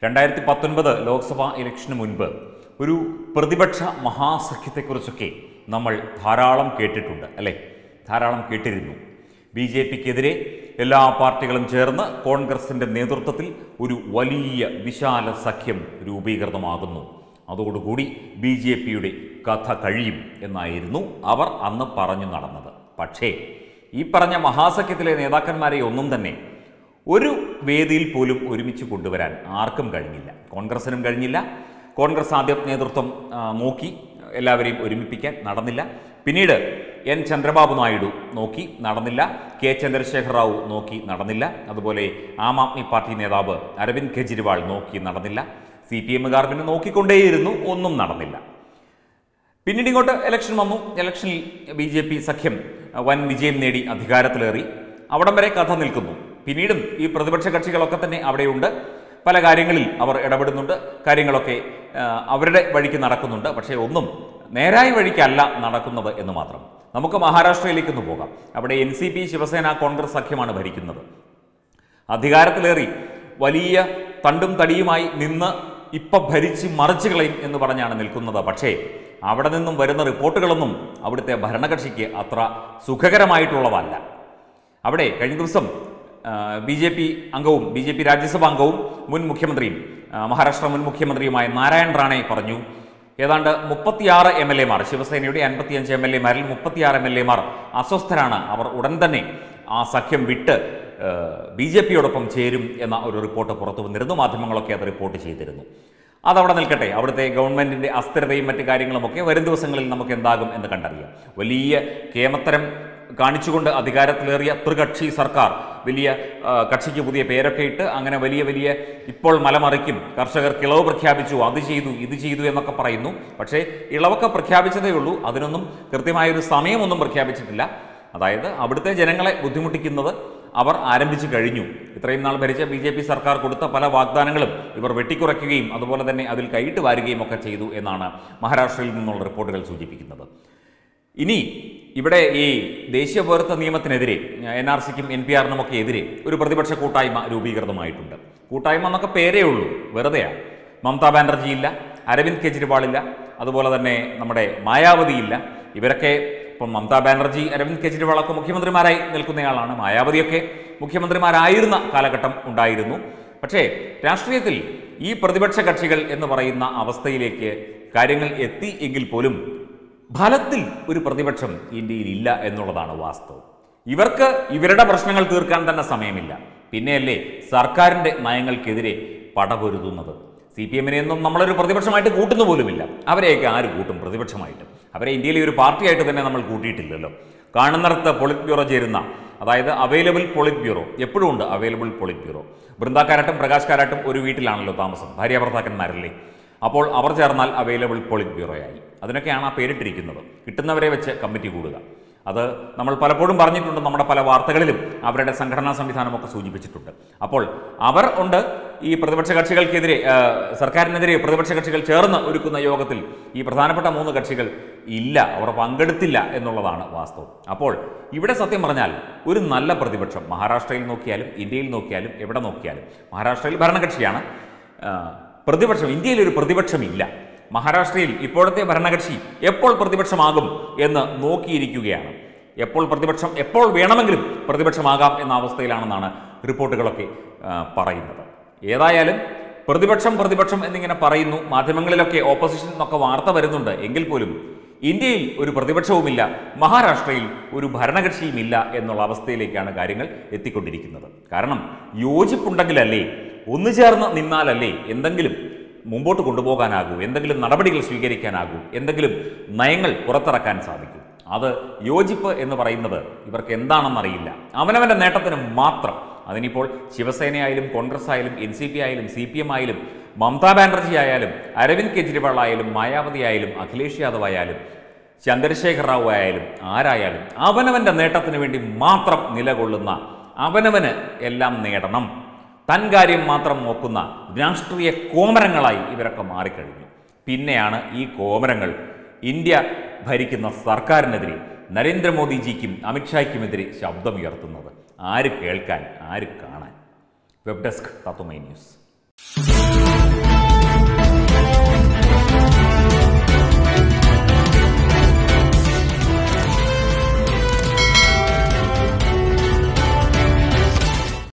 2019 ലോക്സഭാ ഇലക്ഷന് മുൻപ് ഒരു പ്രതിപക്ഷ മഹാസഖ്യത്തെക്കുറിച്ചൊക്കെ നമ്മൾ ധാരാളം കേട്ടിട്ടുണ്ട് അല്ലേ? ധാരാളം കേട്ടിരുന്നു. BJPക്കെതിരെ എല്ലാ പാർട്ടികളും ചേർന്ന് കോൺഗ്രസിൻ്റെ നേതൃത്വത്തിൽ ഒരു വലിയ വിശാല സഖ്യം രൂപീകൃതമാകുന്നു. അതോടുകൂടി BJPയുടെ കഥ കഴിയും എന്നായിരുന്നു അവർ അന്ന് പറഞ്ഞു നടന്നത്. പക്ഷേ ഈ പറഞ്ഞ മഹാസഖ്യത്തിലെ നേതാക്കന്മാരെ ഒന്നും തന്നെ ഒരു വേദിയിൽ പോലും ഒരുമിച്ച് കൊണ്ടുവരാൻ ആർക്കും കഴിഞ്ഞില്ല. കോൺഗ്രസിനും കഴിഞ്ഞില്ല. കോൺഗ്രസ് ആദ്യം നേതൃത്വം നോക്കി എല്ലാവരെയും ഒരുമിപ്പിക്കാൻ, നടന്നില്ല. പിന്നീട് N. ചന്ദ്രബാബു നായിഡു നോക്കി, നടന്നില്ല. K. ചന്ദ്രശേഖർ റാവു നോക്കി, നടന്നില്ല. അതുപോലെ ആം ആദ്മി പാർട്ടി നേതാവ് അരവിന്ദ് കെജ്രിവാൾ നോക്കി, നടന്നില്ല. CPM-കാർ പിന്നെ നോക്കിക്കൊണ്ടേയിരുന്നു, ഒന്നും നടന്നില്ല. പിന്നീട് ഇങ്ങോട്ട് ഇലക്ഷൻ വന്നു. ഇലക്ഷനിൽ BJP സഖ്യം വൻ വിജയം നേടി അധികാരത്തിലേറി. അവിടം വരെ കഥ നിൽക്കുന്നു. പിന്നീടും ഈ പ്രതിപക്ഷ കക്ഷികളൊക്കെ തന്നെ അവിടെയുണ്ട്. പല കാര്യങ്ങളിൽ അവർ ഇടപെടുന്നുണ്ട്. കാര്യങ്ങളൊക്കെ അവരുടെ വഴിക്ക് നടക്കുന്നുണ്ട്. പക്ഷേ ഒന്നും നേരായ വഴിക്കല്ല നടക്കുന്നത് എന്ന് മാത്രം. നമുക്ക് മഹാരാഷ്ട്രയിലേക്കൊന്ന് പോകാം. അവിടെ NCP, ശിവസേന, കോൺഗ്രസ് സഖ്യമാണ് ഭരിക്കുന്നത്. അധികാരത്തിലേറി വലിയ തണ്ടും തടിയുമായി നിന്ന് ഇപ്പം ഭരിച്ച് മറിച്ച് കളയും എന്ന് പറഞ്ഞാണ് നിൽക്കുന്നത്. പക്ഷേ അവിടെ നിന്നും വരുന്ന റിപ്പോർട്ടുകളൊന്നും അവിടുത്തെ ഭരണകക്ഷിക്ക് അത്ര സുഖകരമായിട്ടുള്ളതല്ല. അവിടെ കഴിഞ്ഞ ദിവസം BJP അംഗവും BJP രാജ്യസഭാ അംഗവും മുൻ മുഖ്യമന്ത്രിയും മഹാരാഷ്ട്ര മുൻ മുഖ്യമന്ത്രിയുമായ നാരായൺ റാണെ പറഞ്ഞു, ഏതാണ്ട് 36 MLA-മാർ, ശിവസേനയുടെ 55 MLA-മാരിൽ 36 MLA-മാർ അസ്വസ്ഥരാണ്. അവർ ഉടൻ തന്നെ ആ സഖ്യം വിട്ട് BJP-യോടൊപ്പം ചേരും എന്ന ഒരു റിപ്പോർട്ട് പുറത്തു വന്നിരുന്നു. മാധ്യമങ്ങളൊക്കെ അത് റിപ്പോർട്ട് ചെയ്തിരുന്നു. അതവിടെ നിൽക്കട്ടെ. അവിടുത്തെ ഗവൺമെൻറ്റിൻ്റെ അസ്ഥിരതയും മറ്റു കാര്യങ്ങളുമൊക്കെ വരും ദിവസങ്ങളിൽ നമുക്ക് എന്താകും എന്ന് കണ്ടറിയാം. വലിയ കേമത്തരം കാണിച്ചുകൊണ്ട് അധികാരത്തിലേറിയ ത്രികക്ഷി സർക്കാർ, വലിയ കക്ഷിക്ക് പുതിയ പേരൊക്കെ ഇട്ട് അങ്ങനെ വലിയ വലിയ ഇപ്പോൾ മലമറിക്കും, കർഷകർക്ക് ഇളവ് പ്രഖ്യാപിച്ചു, അത് ചെയ്തു ഇത് ചെയ്തു എന്നൊക്കെ പറയുന്നു. പക്ഷേ ഇളവൊക്കെ പ്രഖ്യാപിച്ചതേ ഉള്ളൂ. അതിനൊന്നും കൃത്യമായൊരു സമയമൊന്നും പ്രഖ്യാപിച്ചിട്ടില്ല. അതായത് അവിടുത്തെ ജനങ്ങളെ ബുദ്ധിമുട്ടിക്കുന്നത് അവർ ആരംഭിച്ചു കഴിഞ്ഞു. ഇത്രയും നാൾ ഭരിച്ച BJP സർക്കാർ കൊടുത്ത പല വാഗ്ദാനങ്ങളും ഇവർ വെട്ടിക്കുറയ്ക്കുകയും അതുപോലെ തന്നെ അതിൽ കൈയിട്ട് വാരുകയും ഒക്കെ ചെയ്തു എന്നാണ് മഹാരാഷ്ട്രയിൽ നിന്നുള്ള റിപ്പോർട്ടുകൾ സൂചിപ്പിക്കുന്നത്. ഇനി ഇവിടെ ഈ ദേശീയ പൗരത്വ നിയമത്തിനെതിരെ, NRC-ക്കും NPR-നും ഒക്കെ എതിരെ ഒരു പ്രതിപക്ഷ കൂട്ടായ്മ രൂപീകൃതമായിട്ടുണ്ട്. കൂട്ടായ്മ എന്നൊക്കെ പേരേ ഉള്ളൂ, വെറുതെയാണ്. മമതാ ബാനർജി ഇല്ല, അരവിന്ദ് കെജ്രിവാളില്ല, അതുപോലെ തന്നെ നമ്മുടെ മായാവതിയില്ല. ഇവരൊക്കെ ഇപ്പം മമതാ ബാനർജി, അരവിന്ദ് കെജ്രിവാളൊക്കെ മുഖ്യമന്ത്രിമാരായി നിൽക്കുന്നയാളാണ്. മായാവതിയൊക്കെ മുഖ്യമന്ത്രിമാരായിരുന്ന കാലഘട്ടം ഉണ്ടായിരുന്നു. പക്ഷേ രാഷ്ട്രീയത്തിൽ ഈ പ്രതിപക്ഷ കക്ഷികൾ എന്ന് പറയുന്ന അവസ്ഥയിലേക്ക് കാര്യങ്ങൾ എത്തി എങ്കിൽ പോലും ഫലത്തിൽ ഒരു പ്രതിപക്ഷം ഇന്ത്യയിൽ ഇല്ല എന്നുള്ളതാണ് വാസ്തവം. ഇവർക്ക് ഇവരുടെ പ്രശ്നങ്ങൾ തീർക്കാൻ തന്നെ സമയമില്ല. പിന്നെയല്ലേ സർക്കാരിൻ്റെ നയങ്ങൾക്കെതിരെ പടപൊരുതുന്നത്. CPM-നെയൊന്നും നമ്മളൊരു പ്രതിപക്ഷമായിട്ട് കൂട്ടുന്ന പോലുമില്ല. അവരെയൊക്കെ ആര് കൂട്ടും പ്രതിപക്ഷമായിട്ട്? അവരെ ഇന്ത്യയിലെ ഒരു പാർട്ടിയായിട്ട് തന്നെ നമ്മൾ കൂട്ടിയിട്ടില്ലല്ലോ. കാണുന്നിടത്ത് പൊളിറ്റ് ബ്യൂറോ ചേരുന്ന, അതായത് അവൈലബിൾ പൊളിറ്റ് ബ്യൂറോ എപ്പോഴും ഉണ്ട്. Available politburo. ബൃന്ദാക്കാരാട്ടും പ്രകാശ് കാരാട്ടും ഒരു വീട്ടിലാണല്ലോ താമസം, ഭാര്യാഭർത്താക്കന്മാരല്ലേ. അപ്പോൾ അവർ ചേർന്നാൽ അവൈലബിൾ പൊളിറ്റ് ബ്യൂറോയായി. അതിനൊക്കെയാണ് ആ പേരിട്ടിരിക്കുന്നത്. കിട്ടുന്നവരെ വെച്ച് കമ്മിറ്റി കൂടുക. അത് നമ്മൾ പലപ്പോഴും പറഞ്ഞിട്ടുണ്ട്. നമ്മുടെ പല വാർത്തകളിലും അവരുടെ സംഘടനാ സംവിധാനമൊക്കെ സൂചിപ്പിച്ചിട്ടുണ്ട്. അപ്പോൾ അവർ ഉണ്ട്. ഈ പ്രതിപക്ഷ കക്ഷികൾക്കെതിരെ, സർക്കാരിനെതിരെ പ്രതിപക്ഷ കക്ഷികൾ ചേർന്ന് ഒരുക്കുന്ന യോഗത്തിൽ ഈ പ്രധാനപ്പെട്ട 3 കക്ഷികൾ ഇല്ല, അവർ പങ്കെടുത്തില്ല എന്നുള്ളതാണ് വാസ്തവം. അപ്പോൾ ഇവിടെ സത്യം പറഞ്ഞാൽ ഒരു നല്ല പ്രതിപക്ഷം മഹാരാഷ്ട്രയിൽ നോക്കിയാലും ഇന്ത്യയിൽ നോക്കിയാലും എവിടെ നോക്കിയാലും, മഹാരാഷ്ട്രയിൽ ഭരണകക്ഷിയാണ് പ്രതിപക്ഷം, ഇന്ത്യയിൽ ഒരു പ്രതിപക്ഷമില്ല. മഹാരാഷ്ട്രയിൽ ഇപ്പോഴത്തെ ഭരണകക്ഷി എപ്പോൾ പ്രതിപക്ഷമാകും എന്ന് നോക്കിയിരിക്കുകയാണ്. എപ്പോൾ വേണമെങ്കിലും പ്രതിപക്ഷമാകാം എന്ന അവസ്ഥയിലാണെന്നാണ് റിപ്പോർട്ടുകളൊക്കെ പറയുന്നത്. ഏതായാലും പ്രതിപക്ഷം എന്നിങ്ങനെ പറയുന്നു. മാധ്യമങ്ങളിലൊക്കെ ഓപ്പോസിഷൻ എന്നൊക്കെ വാർത്ത വരുന്നുണ്ട്. എങ്കിൽ പോലും ഇന്ത്യയിൽ ഒരു പ്രതിപക്ഷവുമില്ല, മഹാരാഷ്ട്രയിൽ ഒരു ഭരണകക്ഷിയുമില്ല എന്നുള്ള അവസ്ഥയിലേക്കാണ് കാര്യങ്ങൾ എത്തിക്കൊണ്ടിരിക്കുന്നത്. കാരണം യോജിപ്പുണ്ടെങ്കിലല്ലേ, ഒന്നു ചേർന്ന് നിന്നാലല്ലേ എന്തെങ്കിലും മുമ്പോട്ട് കൊണ്ടുപോകാനാകൂ, എന്തെങ്കിലും നടപടികൾ സ്വീകരിക്കാനാകൂ, എന്തെങ്കിലും നയങ്ങൾ പുറത്തിറക്കാൻ സാധിക്കും. അത് യോജിപ്പ് എന്ന് പറയുന്നത് ഇവർക്ക് എന്താണെന്നറിയില്ല. അവനവൻ്റെ നേട്ടത്തിന് മാത്രം. അതിനിപ്പോൾ ശിവസേനയായാലും കോൺഗ്രസ് ആയാലും NCP ആയാലും CPM ആയാലും മമതാ ബാനർജി ആയാലും അരവിന്ദ് കെജ്രിവാൾ ആയാലും മായാവതി ആയാലും അഖിലേഷ് യാദവ് ആയാലും ചന്ദ്രശേഖർ റാവു ആയാലും ആരായാലും അവനവൻ്റെ നേട്ടത്തിന് വേണ്ടി മാത്രം നിലകൊള്ളുന്ന, അവനവന് എല്ലാം നേടണം, തൻ കാര്യം മാത്രം നോക്കുന്ന രാഷ്ട്രീയ കോമരങ്ങളായി ഇവരൊക്കെ മാറിക്കഴിഞ്ഞു. പിന്നെയാണ് ഈ കോമരങ്ങൾ ഇന്ത്യ ഭരിക്കുന്ന സർക്കാരിനെതിരെ, നരേന്ദ്രമോദിജിക്കും അമിത്ഷായ്ക്കുമെതിരെ ശബ്ദമുയർത്തുന്നത്. ആര് കേൾക്കാൻ, ആര് കാണാൻ? Web desk Tatwamayi news.